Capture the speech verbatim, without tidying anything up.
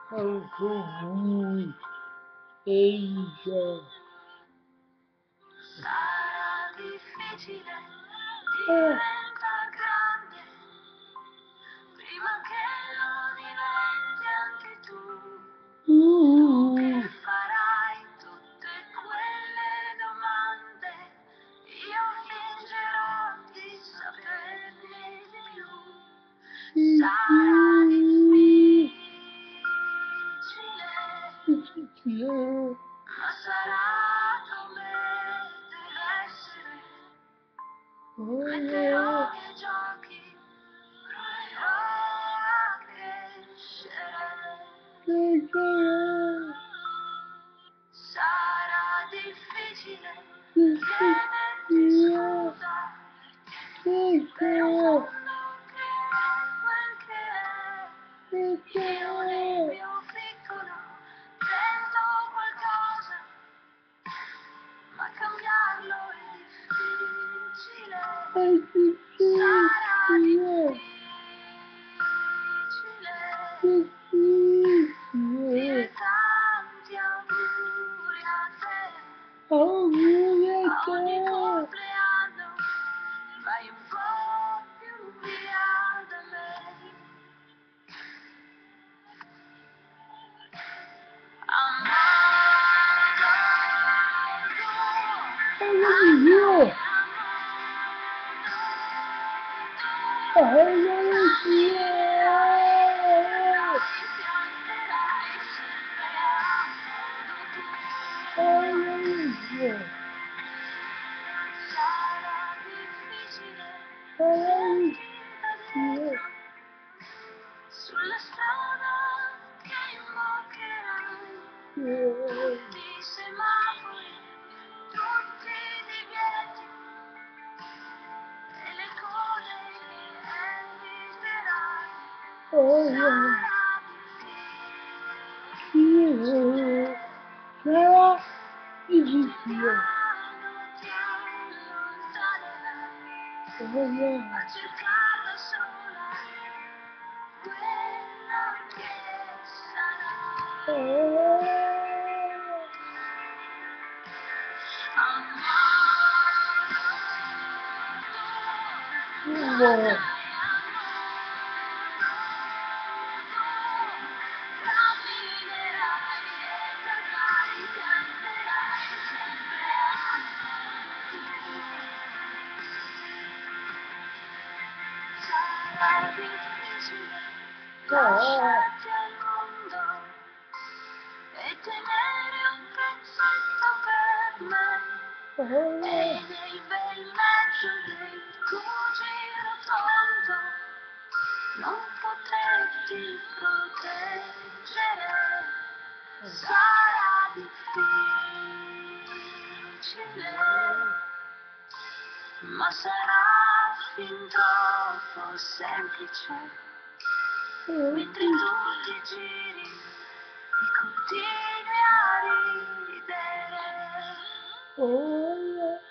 anche lui, Elisa. Sarà difficile Eh, diventare grande prima che lo diventi anche tu. Tu che uh, farai tutte quelle domande, io fingerò di saperne di più. Sarà difficile, difficile. ma sarà come deve essere. Metterò i Oh, miei giochi, proverò a crescere. che sarà Sarà difficile chiederti difficile. scusa Che per un sarà, mondo che è quel che che è. Io nel sarà. mio piccolo tento qualcosa, ma cambiarlo è difficile. È Sarà difficile. difficile Difficile. dire tanti auguri a te. Auguri a A ogni te. compleanno vai un po' più via da me. Alleluia. Alleluia. Alleluia. Sarà difficile vederti da Alleluia. dietro sulla strada che imboccherai. Tutti i semafori, tutti i divieti e le code eviterai. Alleluia. Sarà difficile, Sarà piano difficile. ti allontanerai Alleluia. a cercarla sola, quella che sarà. Alleluia. Sarà difficile lasciarti al mondo e tenere un pezzetto per me. E nel bel mezzo del tuo giro tondo non poterti proteggere. Sarà difficile, ma sarà fin troppo semplice. Mentre tu ti giri e continui a ridere. Oh,